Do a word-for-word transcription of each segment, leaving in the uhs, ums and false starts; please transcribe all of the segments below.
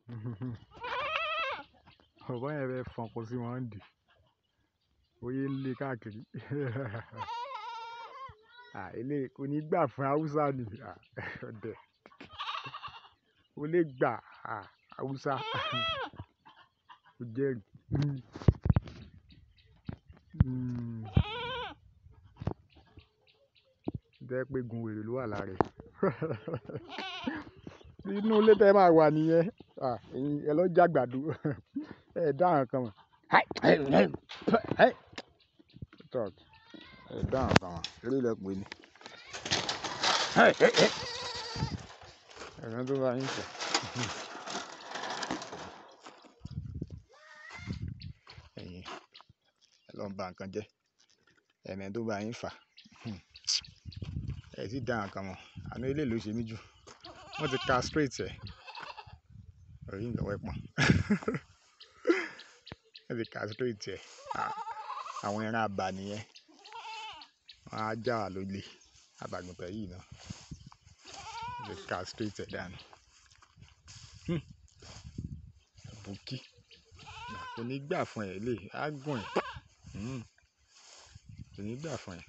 Ọ̀bọ yẹn fẹ́ fọkọ sí wọn dì. Oyè ń lé káàkiri. Ah, ilé kò ní gbà fún Hausa ni. Ah, ọdẹ. Ó lè gbà ah, Hausa. Ó jẹ́rìí. Mm. Jẹ́ pé gun wèrè ló wà lára ẹ̀. Inú ilé tẹ́ máa wà nìyẹn. Ah, ẹ lọ jàgbàdo. Ẹ dáhùn kan mọ̀. Ẹ dáhùn kan mọ̀. Eré ilẹ̀ pè ní. Ẹ̀rọ tó bá yín sọ. Ẹ̀yin ẹ lọ bà nǹkan jẹ́. Ẹ̀mẹ̀ tó bá yín fà. Ẹ sì dáhùn kan mọ̀. Àná ilé ló ṣe mí jù. Wọ́n ti castrate ẹ̀. Orí ìlọ́wọ́ ẹ̀pọ̀n. Wọ́n ti castrate ẹ̀. Àwọn ẹran àbà nìyẹn. Wọ́n á já wà lólè. Àbàgùntàn yìí náà. Wọ́n ti castrate ẹ̀ dànù. Bùkí. Kò ní gbà fún ẹ lè. Á gùn ẹ̀. Kò ní gbà fún ẹ.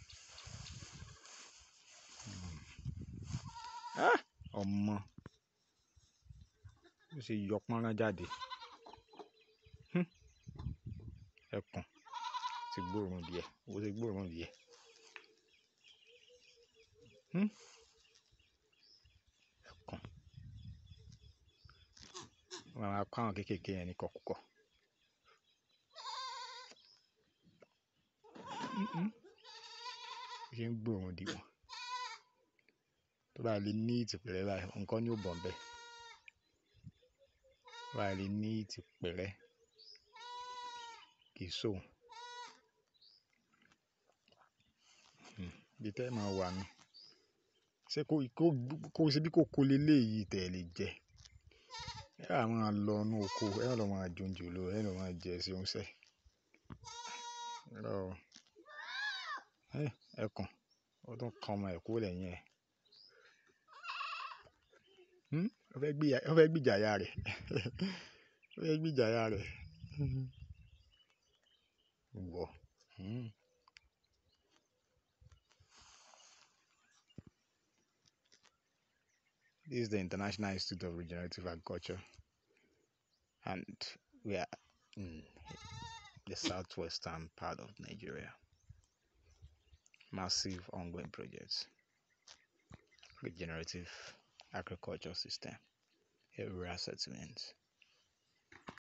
Ọmọ. Ó ṣe yọ pọ́nrán jáde. Ẹkùn. Ti gbóòórùn díẹ̀. Ó ti gbóòórùn díẹ̀. Ẹkùn. Wọ́n máa kọ́ àwọn kéékèèké yẹn ní kọ̀kúkọ̀. Ṣé ń gbóòórùn dì wọ́n? Tó bá lè ní ìtìpẹ̀rẹ̀ báyìí, nǹkan ní ó bọ̀ ńbẹ̀. Tó bá lè ní ìtìpẹ̀rẹ̀ kì í sóhun. Bí tẹ́ máa wà ní. Ṣé kó kó ṣe bí kò kó lé léyìí tẹ̀ lè jẹ? Ẹ á máa lọ inú oko, ẹ á lọ máa jòǹjò lọ, ẹ lọ máa jẹ sí oúnṣẹ. Ẹkùn. Ó tún kan ọmọ ẹ̀ kúrò lẹ́yìn ẹ̀. Ó fẹ́ gbìjà ìyá rẹ̀. Ó fẹ́ gbìjà ìyá rẹ̀. Wọ̀. This is the International Institute of Regenerative Agriculture, and we are in the southwestern part of Nigeria. Massive ongoing projects. Regenerative agriculture system, area settlements.